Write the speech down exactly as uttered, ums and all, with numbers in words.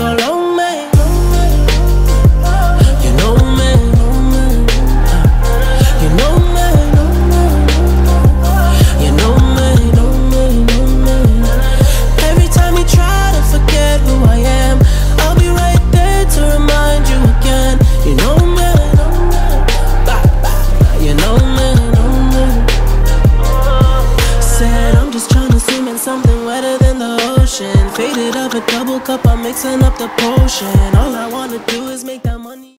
all on me. You know me, you know me, you know me, know me, know me. Every time you try to forget who I am, I'll be right there to remind you again. You know me, you know me, know me. Said I'm just trying to swim in something wetter than the ocean. Faded up a double cup, I'm mixing up the potion. All I wanna do is make that money.